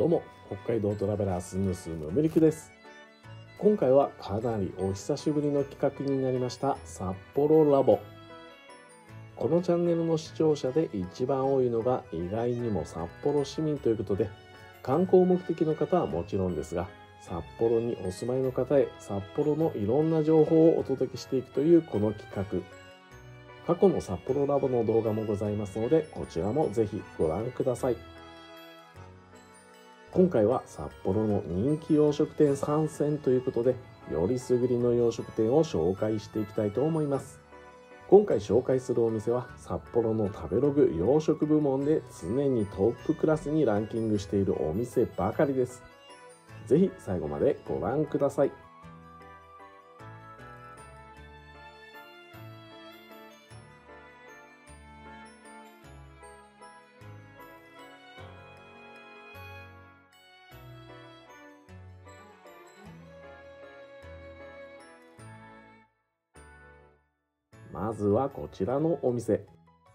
どうも、北海道トラベラースムムリクです。今回はかなりお久しぶりの企画になりました札幌ラボ。このチャンネルの視聴者で一番多いのが意外にも札幌市民ということで、観光目的の方はもちろんですが、札幌にお住まいの方へ札幌のいろんな情報をお届けしていくというこの企画。過去の札幌ラボの動画もございますので、こちらもぜひご覧ください。今回は札幌の人気洋食店参戦ということで、よりすぐりの洋食店を紹介していきたいと思います。今回紹介するお店は札幌の食べログ洋食部門で常にトップクラスにランキングしているお店ばかりです。ぜひ最後までご覧ください。まずはこちらのお店。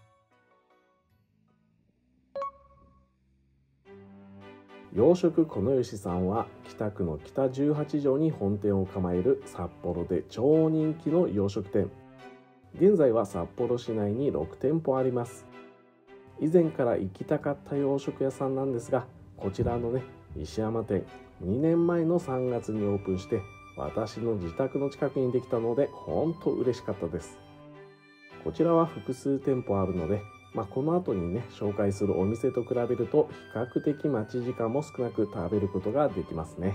洋食このよしさんは北区の北18条に本店を構える札幌で超人気の洋食店。現在は札幌市内に6店舗あります。以前から行きたかった洋食屋さんなんですが、こちらの石山店2年前の3月にオープンして私の自宅の近くにできたので本当嬉しかったです。こちらは複数店舗あるので、この後に紹介するお店と比べると比較的待ち時間も少なく食べることができますね。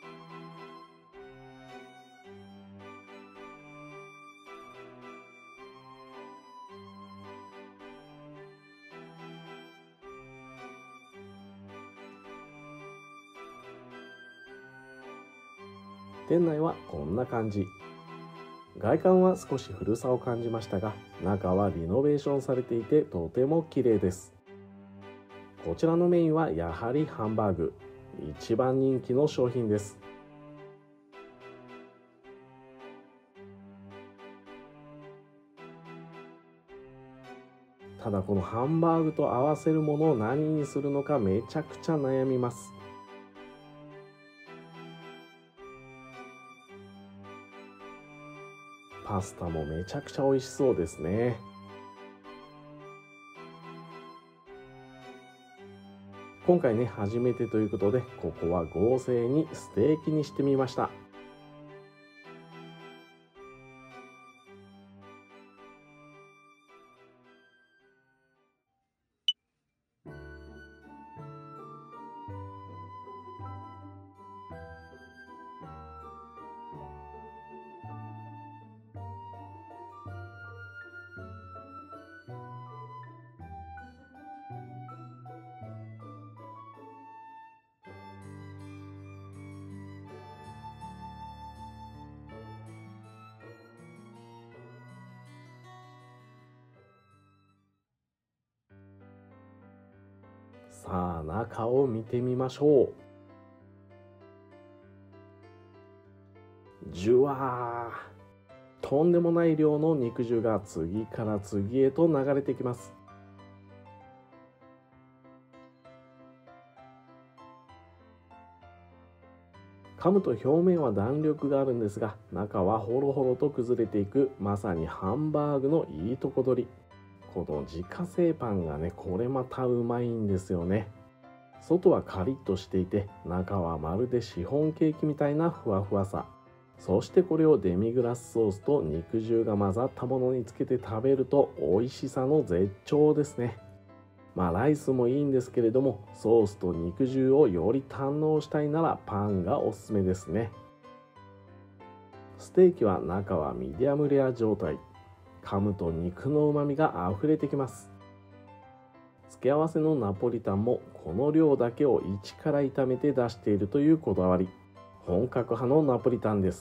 店内はこんな感じ。外観は少し古さを感じましたが、中はリノベーションされていてとても綺麗です。こちらのメインはやはりハンバーグ、一番人気の商品です。ただこのハンバーグと合わせるものを何にするのかめちゃくちゃ悩みます。パスタもめちゃくちゃ美味しそうですね。今回初めてということで、ここは合成にステーキにしてみました。さあ中を見てみましょう。ジュワー、とんでもない量の肉汁が次から次へと流れてきます。噛むと表面は弾力があるんですが、中はホロホロと崩れていく、まさにハンバーグのいいとこ取り。この自家製パンがこれまたうまいんですよね。外はカリッとしていて、中はまるでシフォンケーキみたいなふわふわさ。そしてこれをデミグラスソースと肉汁が混ざったものにつけて食べると美味しさの絶頂ですね。ライスもいいんですけれども、ソースと肉汁をより堪能したいならパンがおすすめですね。ステーキは中はミディアムレア状態。噛むと肉の旨味が溢れてきます。付け合わせのナポリタンもこの量だけを一から炒めて出しているというこだわり。本格派のナポリタンです。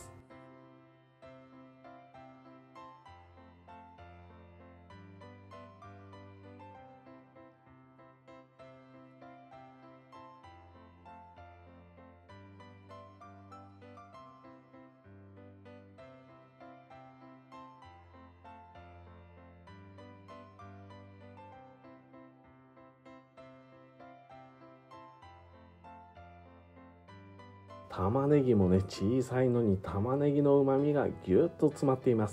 玉ねぎもね、小さいのに玉ねぎの旨味がぎゅっと詰まっています。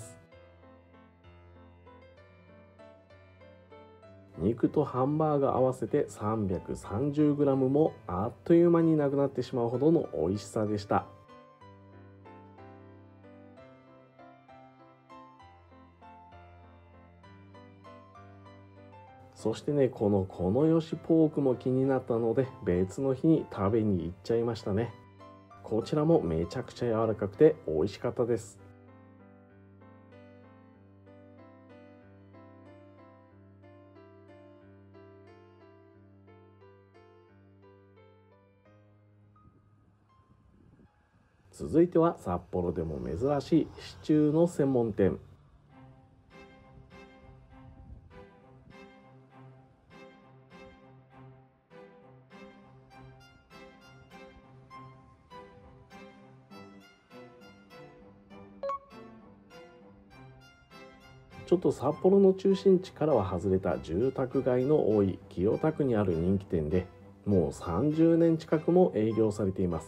肉とハンバーグ合わせて 330g もあっという間になくなってしまうほどの美味しさでした。そしてね、このよしポークも気になったので別の日に食べに行っちゃいましたね。こちらもめちゃくちゃ柔らかくて美味しかったです。続いては札幌でも珍しいシチューの専門店。ちょっと札幌の中心地からは外れた住宅街の多い清田区にある人気店で、もう30年近くも営業されています。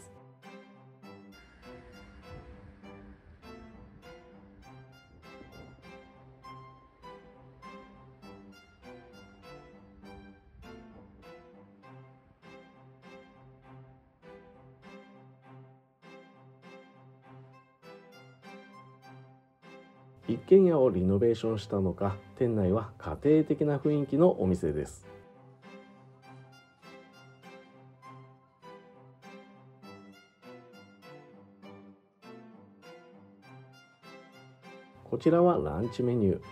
一軒家をリノベーションしたのか、店内は家庭的な雰囲気のお店です。こちらはランチメニュー。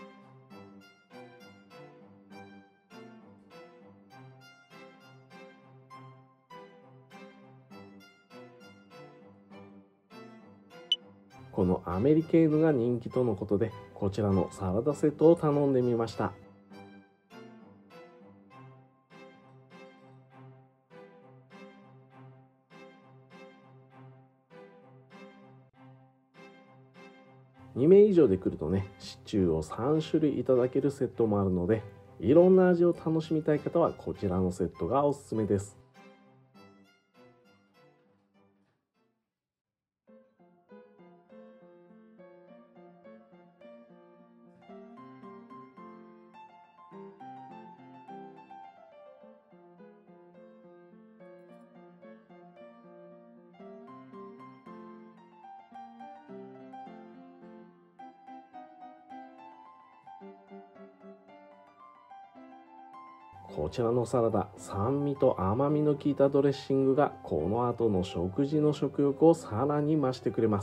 このアメリケーヌが人気とのことで、こちらのサラダセットを頼んでみました。2名以上で来るとね、シチューを3種類いただけるセットもあるので、いろんな味を楽しみたい方はこちらのセットがおすすめです。こちらのサラダ、酸味と甘みの効いたドレッシングがこの後の食事の食欲をさらに増してくれます。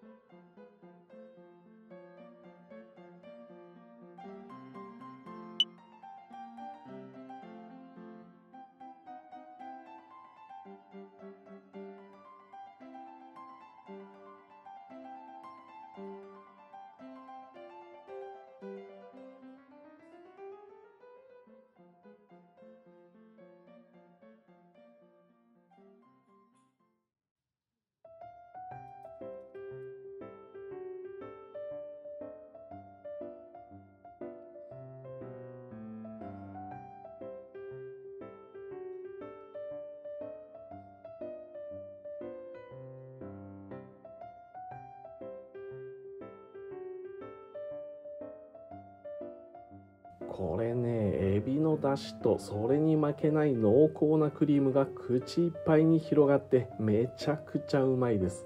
これね、エビの出汁とそれに負けない濃厚なクリームが口いっぱいに広がってめちゃくちゃうまいです。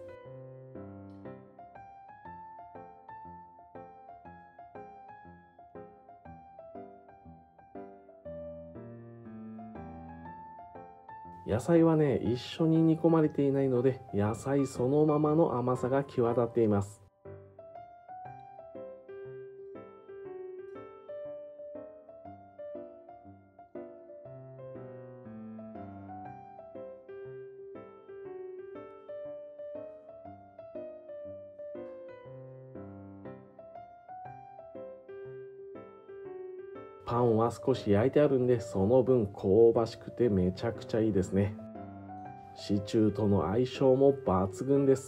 野菜はね、一緒に煮込まれていないので、野菜そのままの甘さが際立っています。パンは少し焼いてあるんで、その分香ばしくてめちゃくちゃいいですね。シチューとの相性も抜群です。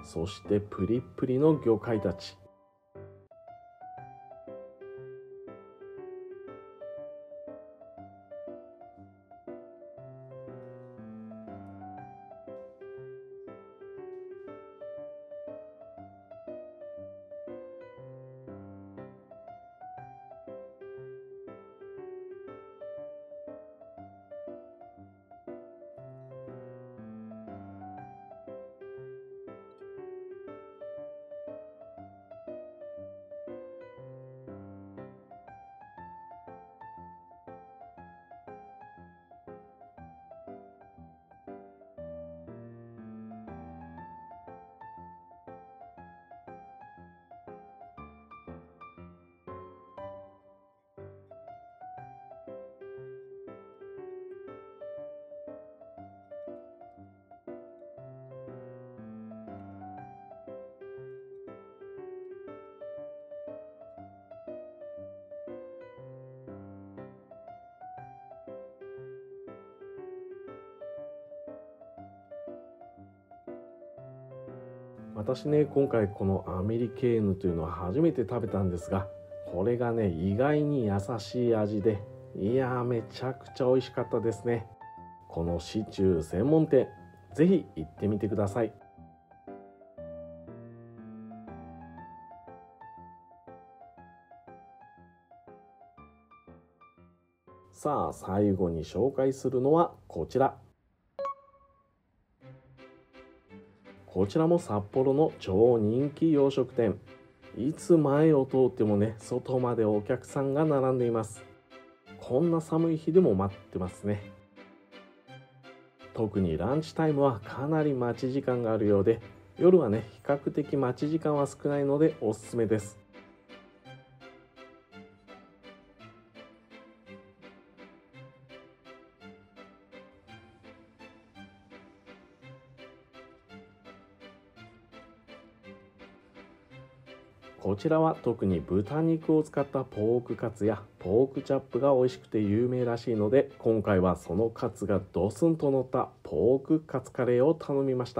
そしてプリップリの魚介たち。私ね、今回このアメリケーヌというのは初めて食べたんですが、これがね、意外に優しい味で、いやー、めちゃくちゃ美味しかったですね。このシチュー専門店、ぜひ行ってみてください。さあ、最後に紹介するのはこちら。こちらも札幌の超人気洋食店。いつ前を通ってもね、外までお客さんが並んでいます。こんな寒い日でも待ってますね。特にランチタイムはかなり待ち時間があるようで、夜はね、比較的待ち時間は少ないのでおすすめです。こちらは特に豚肉を使ったポークカツやポークチャップが美味しくて有名らしいので、今回はそのカツがドスンと乗ったポークカツカレーを頼みました。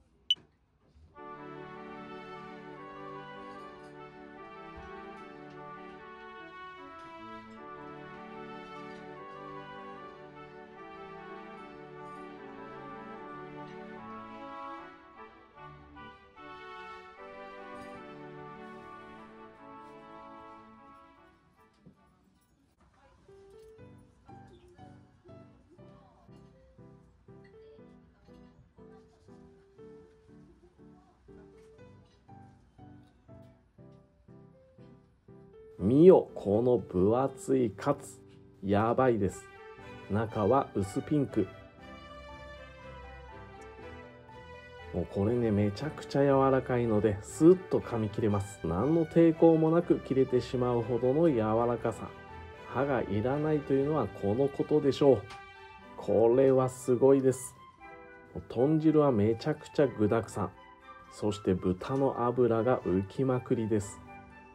見よ、この分厚いカツ。やばいです。中は薄ピンク。もうこれね、めちゃくちゃ柔らかいのでスッと噛み切れます。何の抵抗もなく切れてしまうほどの柔らかさ。歯がいらないというのはこのことでしょう。これはすごいです。豚汁はめちゃくちゃ具だくさん。そして豚の脂が浮きまくりです。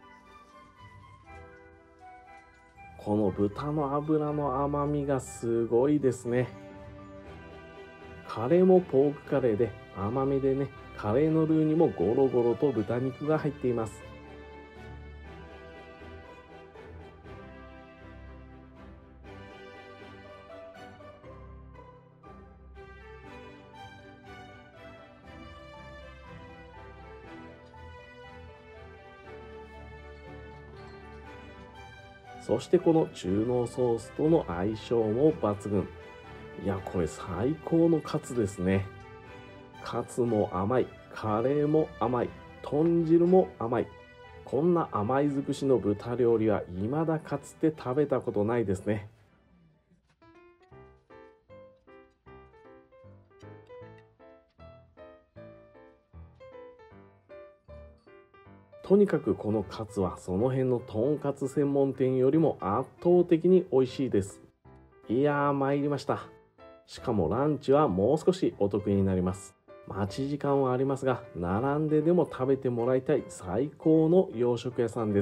この豚の脂の甘みがすごいですね。カレーもポークカレーで甘めでね、カレーのルーにもゴロゴロと豚肉が入っています。そしてこの中濃ソースとの相性も抜群。いや、これ最高のカツですね。カツも甘い、カレーも甘い、豚汁も甘い。こんな甘い尽くしの豚料理は未だかつて食べたことないですね。とにかくこのカツはその辺のとんかつ専門店よりも圧倒的に美味しいです。いやー、参りました。しかもランチはもう少しお得になります。待ち時間はありますが、並んででも食べてもらいたい最高の洋食屋さんです。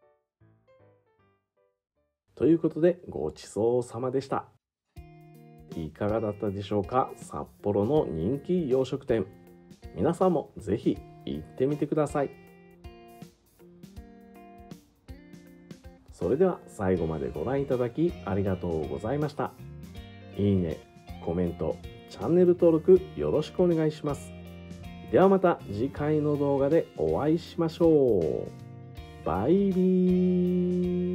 ということで、ごちそうさまでした。 いかがだったでしょうか。札幌の人気洋食店、皆さんもぜひ行ってみてください。それでは最後までご覧いただきありがとうございました。いいね、コメント、チャンネル登録よろしくお願いします。ではまた次回の動画でお会いしましょう。バイビー。